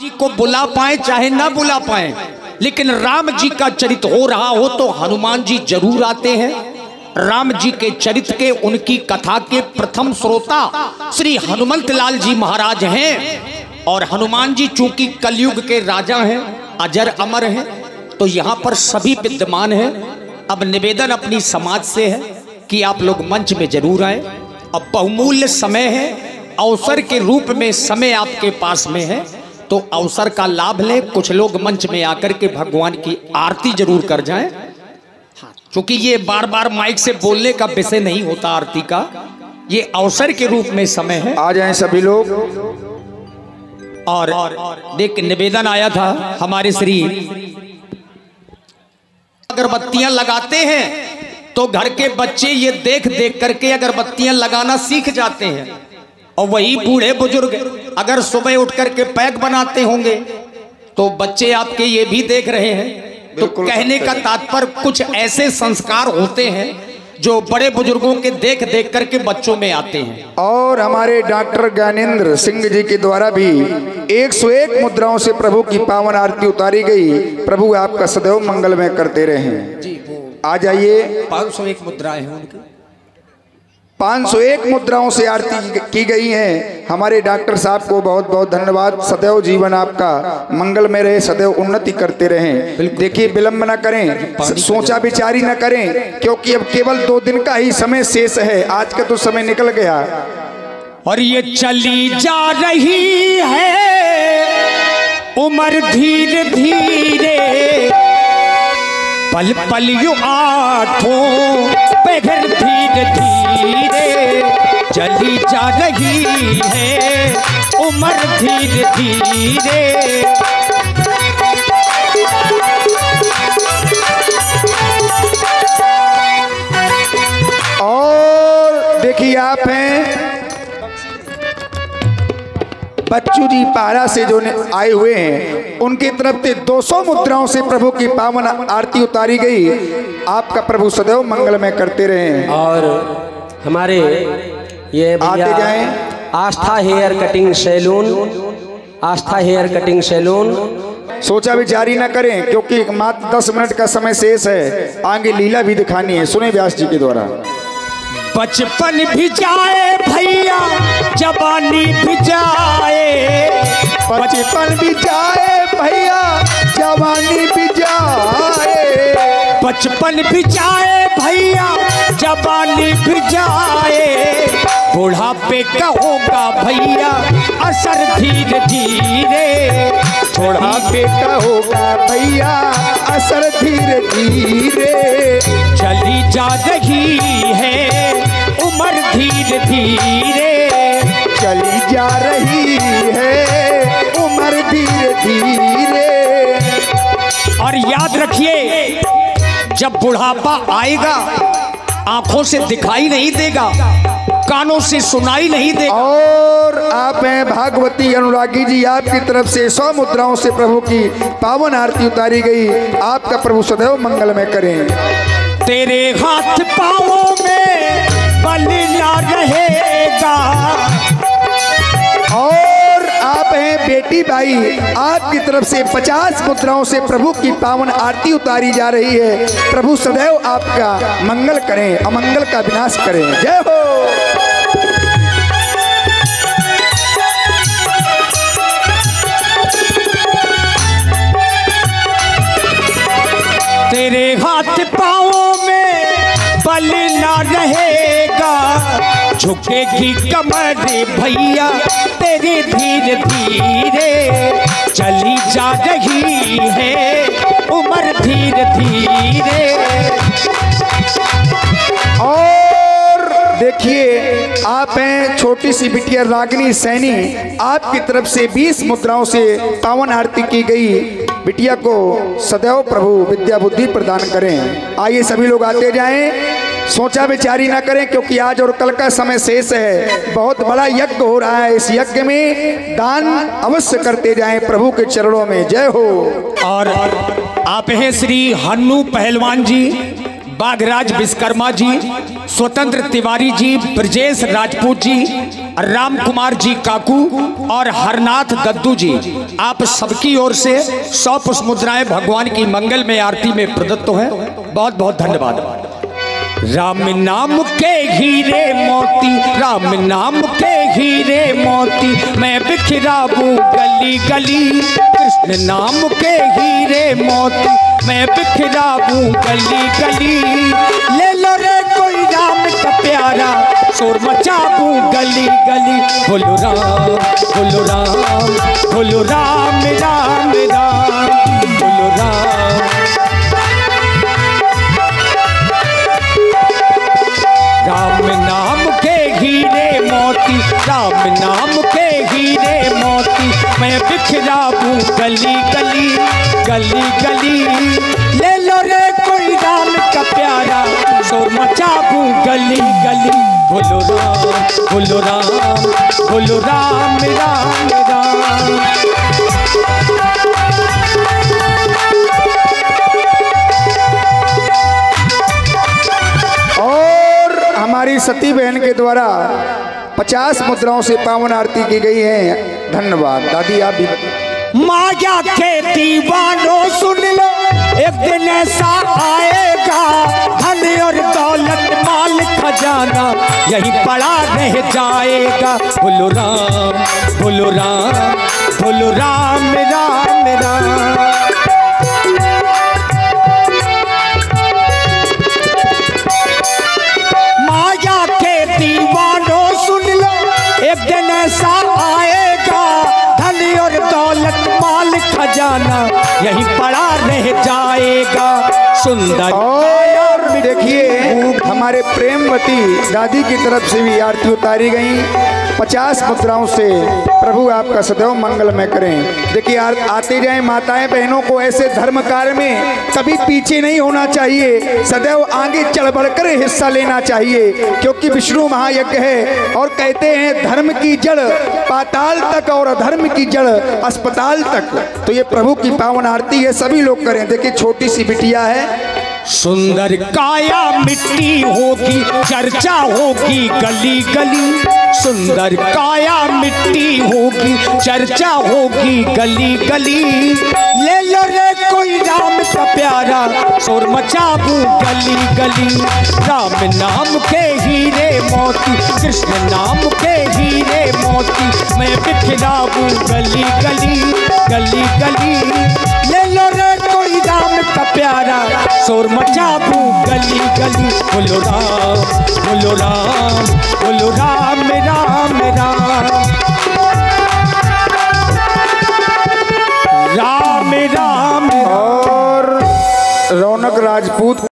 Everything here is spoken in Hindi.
जी को बुला पाए चाहे ना बुला पाए, लेकिन राम जी का चरित्र हो रहा हो तो हनुमान जी जरूर आते हैं। राम जी के चरित्र के, उनकी कथा के प्रथम श्रोता श्री हनुमंत लाल जी महाराज हैं। और हनुमान जी चूंकि कलयुग के राजा हैं, अजर अमर हैं, तो यहाँ पर सभी विद्यमान हैं। अब निवेदन अपनी समाज से है कि आप लोग मंच में जरूर आए। अब बहुमूल्य समय है, अवसर के रूप में समय आपके पास में है, तो अवसर का लाभ लें। कुछ लोग मंच में आकर के भगवान की आरती जरूर कर जाएं। क्योंकि ये बार बार माइक से बोलने का विषय नहीं होता आरती का, ये अवसर के रूप में समय है। आ जाएं सभी लोग। और देख निवेदन आया था हमारे श्री, अगरबत्तियां लगाते हैं तो घर के बच्चे ये देख देख करके अगरबत्तियां लगाना सीख जाते हैं। और वही बूढ़े बुजुर्ग अगर सुबह उठ करके पैक बनाते होंगे तो बच्चे आपके ये भी देख रहे हैं। तो कहने का तात्पर्य कुछ ऐसे संस्कार होते हैं जो बड़े बुजुर्गों के देख देख करके बच्चों में आते हैं। और हमारे डॉक्टर ज्ञानेंद्र सिंह जी के द्वारा भी 101 मुद्राओं से प्रभु की पावन आरती उतारी गई। प्रभु आपका सदैव मंगलमय करते रहें। आ जाइए। 501 मुद्राएं हैं उनकी, 501 मुद्राओं से आरती की गई है। हमारे डॉक्टर साहब को बहुत बहुत धन्यवाद। सदैव जीवन आपका मंगलमय रहे, सदैव उन्नति करते रहें। देखिए विलंब न करें, सोचा विचारी न करें, क्योंकि अब केवल 2 दिन का ही समय शेष है। आज का तो समय निकल गया और ये चली जा रही है उम्र धीरे धीरे, पल पल यू आठों पैर धीरे धीरे, चली जा रही है उम्र धीरे धीरे। और देखिए आप हैं बच्चू जी पारा से जो आए हुए हैं, उनकी तरफ से 200 मुद्राओं से प्रभु की पावन आरती उतारी गई। आपका प्रभु सदैव मंगलमय करते रहें। और हमारे ये आते जाएं। Aastha hair cutting salon, Aastha hair cutting salon. सोचा विचारी न करें, क्योंकि मात्र 10 मिनट का समय शेष है। आगे लीला भी दिखानी है, सुने व्यास जी के द्वारा। बचपन भी जाए भैया, जवानी भी जाए, बचपन भी जाए भैया, जवानी भी जाए, बचपन भी जाए भैया, जवानी भी जाए, बुढ़ापे का होगा भैया असर धीरे धीरे, बुढ़ापे का होगा भैया असर धीरे धीरे। चली जा रही है उम्र धीरे धीरे, चली जा रही है उम्र धीरे धीरे। और याद रखिए, जब बुढ़ापा आएगा आंखों से दिखाई नहीं देगा, कानों से सुनाई नहीं देगा। और आप हैं भागवती अनुरागी जी, आपकी तरफ से 100 मुद्राओं से प्रभु की पावन आरती उतारी गई। आपका प्रभु सदैव मंगलमय करें। तेरे हाथ पाँवों में बल ना रहेगा। और आप हैं बेटी बाई, आपकी तरफ से 50 मुद्राओं से प्रभु की पावन आरती उतारी जा रही है। प्रभु सदैव आपका मंगल करें, अमंगल का विनाश करें। जय हो। तेरे हाथ पाँवों में बल ना रहेगा, झुकेगी कमर भैया तेरे धीरे धीरे, चली जा रही है उम्र धीरे धीरे। और देखिए आप हैं छोटी सी बिटिया रागिनी सैनी, आपकी तरफ से 20 मुद्राओं से पावन आरती की गई। बिटिया को सदैव प्रभु विद्या बुद्धि प्रदान करें। आइए सभी लोग आते जाएं, सोचा विचारी ना करें, क्योंकि आज और कल का समय शेष है। बहुत बड़ा यज्ञ हो रहा है, इस यज्ञ में दान अवश्य करते जाएं प्रभु के चरणों में। जय हो। और आप हैं श्री हन्नू पहलवान जी, बागराज विश्वकर्मा जी, स्वतंत्र तिवारी जी, ब्रजेश राजपूत जी, राम कुमार जी काकू और हरनाथ दद्दू जी, आप सबकी ओर से 100 पुष्प मुद्राएं भगवान की मंगल में आरती में प्रदत्त हैं। बहुत बहुत धन्यवाद। राम नाम के हीरे मोती, राम नाम के हीरे मोती, मैं बिखराऊं गली गली। कृष्ण नाम के हीरे मोती, मैं बिखराऊं गली गली। ले लो रे कोई राम का प्यारा, शोर मचाऊं गली गली। बोलो राम, बोलो राम, बोलो राम राम राम, बोलो राम। राम नाम के हीरे मोती, राम नाम के हीरे मोती, मैं बिखराऊं गली गली गली गली। ले लो रे कोई राम का प्यारा, शोर मचाऊं गली गली। बोलो राम, बोलो राम, बोलो राम राम राम। हमारी सती बहन के द्वारा 50 मुद्राओं से पावन आरती की गई है। धन्यवाद। दादी आप भी। माया के दीवानों सुन लो, एक दिन ऐसा आएगा, धन और दौलत माल खजाना यही पड़ा रह जाएगा। बोलो राम, बोलो राम, बोलो राम राम राम। दीवानों सुन लो, एक दिन ऐसा आएगा, धन और दौलत माल खजाना यही पड़ा रह जाएगा। सुंदर और देखिए हमारे प्रेमवती दादी की तरफ से भी आरती उतारी गई। 50 मुद्राओं से प्रभु आपका सदैव मंगलमय करें। देखिए आते जाए माताएं बहनों को ऐसे धर्म कार्य में कभी पीछे नहीं होना चाहिए, सदैव आगे चढ़ बढ़कर हिस्सा लेना चाहिए, क्योंकि विष्णु महायज्ञ है और कहते हैं धर्म की जड़ पाताल तक और अधर्म की जड़ अस्पताल तक। तो ये प्रभु की पावन आरती है, सभी लोग करें। देखिए छोटी सी बिटिया है। सुंदर काया मिट्टी होगी, चर्चा होगी गली गली। सुंदर काया मिट्टी होगी, चर्चा होगी गली गली। ले लो रे कोई राम का प्यारा, शोर मचाऊं गली गली। राम नाम के हीरे मोती, कृष्ण नाम के हीरे मोती, मैं बिखराऊं गली गली गली गली। ले लो रे कोई राम का प्यारा, शोर मचाऊं गली गली। बोलो राम, बोलो राम, बोलो राम राम राम। राम राम। और रौनक राजपूत